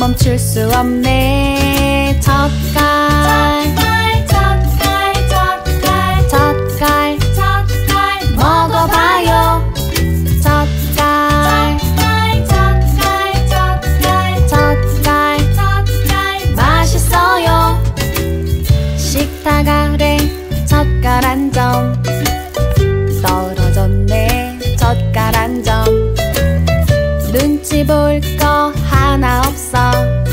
멈출 수 없네. 젓갈 젓갈 젓갈 먹어봐요. 젓갈 젓갈 맛있어요. 식탁 아래 젓갈 한 점 떨어졌네. 젓갈 한 점 눈치 볼 거 하나 없어.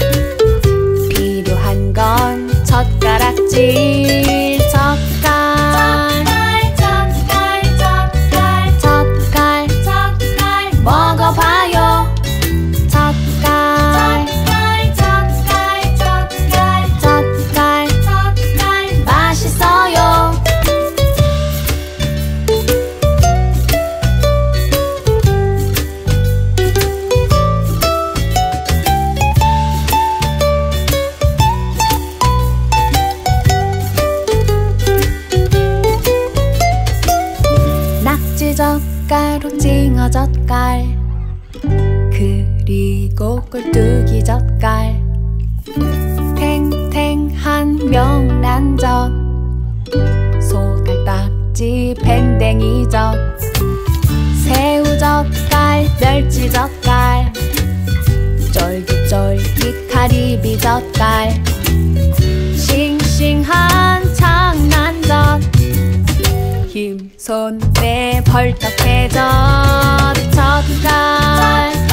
필요한 건 젓가락질. 젓갈 먹어봐요. 젓갈 맛있어요. 낙지 젓갈, 오징어 젓갈, 그리고 꼴뚜기 젓갈, 탱탱한 명란젓, 소갈딱지 밴댕이젓, 새우젓갈, 멸치젓갈, 쫄깃쫄깃 가리비젓갈, 싱싱한 장난젓, 힘, 손, 내 벌떡해젓. 젓갈